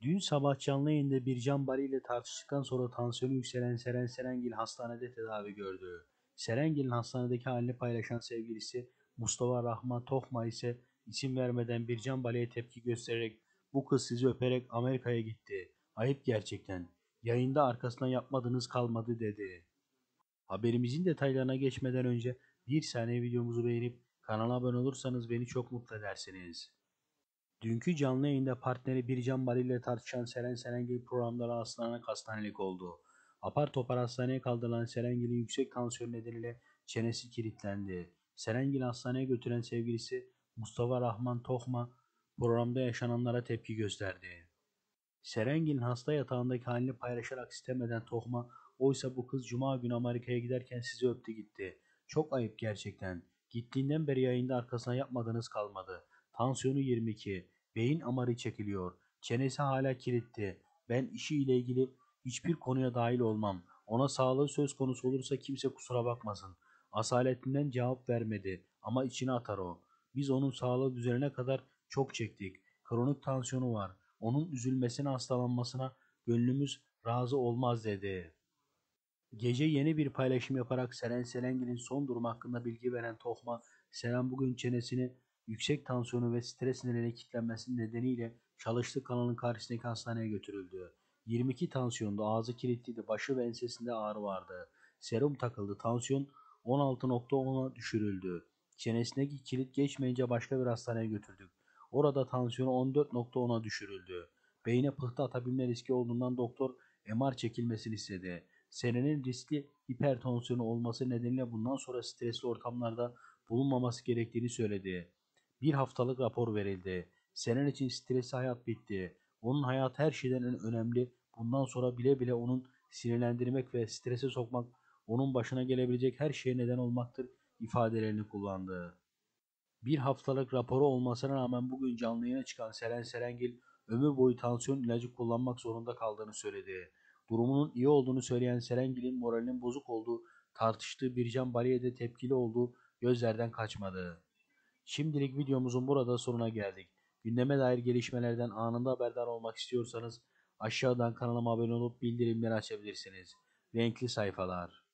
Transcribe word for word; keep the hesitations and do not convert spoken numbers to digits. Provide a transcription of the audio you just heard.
Dün sabah canlı yayında Bircan Bali ile tartıştıktan sonra tansiyonu yükselen Seren Serengil hastanede tedavi gördü. Serengil'in hastanedeki halini paylaşan sevgilisi Mustafa Rahman Tohma ise isim vermeden Bircan Bali'ye tepki göstererek "Bu kız sizi öperek Amerika'ya gitti. Ayıp gerçekten. Yayında arkasından yapmadığınız kalmadı" dedi. Haberimizin detaylarına geçmeden önce bir saniye videomuzu beğenip kanala abone olursanız beni çok mutlu edersiniz. Dünkü canlı yayında partneri Bircan Bali ile tartışan Seren Serengil programda rastlanan hastanelik oldu. Apar topar hastaneye kaldırılan Serengil'in yüksek tansiyon nedeniyle çenesi kilitlendi. Serengil hastaneye götüren sevgilisi Mustafa Rahman Tohma programda yaşananlara tepki gösterdi. Serengil'in hasta yatağındaki halini paylaşarak istemeden Tohma, "Oysa bu kız cuma günü Amerika'ya giderken sizi öptü gitti. Çok ayıp gerçekten. Gittiğinden beri yayında arkasına yapmadığınız kalmadı. Tansiyonu yirmi iki. Beyin amarı çekiliyor. Çenesi hala kilitli. Ben işiyle ilgili hiçbir konuya dahil olmam. Ona sağlığı söz konusu olursa kimse kusura bakmasın." Asaletinden cevap vermedi ama içine atar o. "Biz onun sağlığı düzelene kadar çok çektik. Kronik tansiyonu var. Onun üzülmesine, hastalanmasına gönlümüz razı olmaz" dedi. Gece yeni bir paylaşım yaparak Seren Serengil'in son durumu hakkında bilgi veren Tohma, Seren bugün çenesini yüksek tansiyonu ve stres nedeniyle kilitlenmesi nedeniyle çalıştığı kanalın karşısındaki hastaneye götürüldü. yirmi iki tansiyonda, ağzı kilitliydi, başı ve ensesinde ağrı vardı. Serum takıldı, tansiyon on altı nokta ona düşürüldü. Çenesindeki kilit geçmeyince başka bir hastaneye götürdük. Orada tansiyonu on dört nokta ona düşürüldü. Beyine pıhtı atabilme riski olduğundan doktor M R çekilmesini istedi. Seren'in riskli hipertansiyonu olması nedeniyle bundan sonra stresli ortamlarda bulunmaması gerektiğini söyledi. Bir haftalık rapor verildi. Seren için stresli hayat bitti. Onun hayatı her şeyden önemli. Bundan sonra bile bile onun sinirlendirmek ve strese sokmak onun başına gelebilecek her şeye neden olmaktır ifadelerini kullandı. Bir haftalık raporu olmasına rağmen bugün canlı yayına çıkan Seren Serengil ömür boyu tansiyon ilacı kullanmak zorunda kaldığını söyledi. Durumunun iyi olduğunu söyleyen Serengil'in moralinin bozuk olduğu, tartıştığı Bircan Bali'ye de tepkili olduğu gözlerden kaçmadı. Şimdilik videomuzun burada sonuna geldik. Gündeme dair gelişmelerden anında haberdar olmak istiyorsanız aşağıdan kanalıma abone olup bildirimleri açabilirsiniz. Renkli sayfalar.